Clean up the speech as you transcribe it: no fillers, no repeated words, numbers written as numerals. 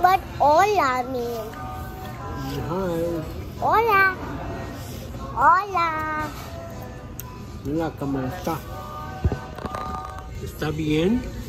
What hola mean? Hi. Hola. Hola. Hola, ¿cómo está? ¿Está bien?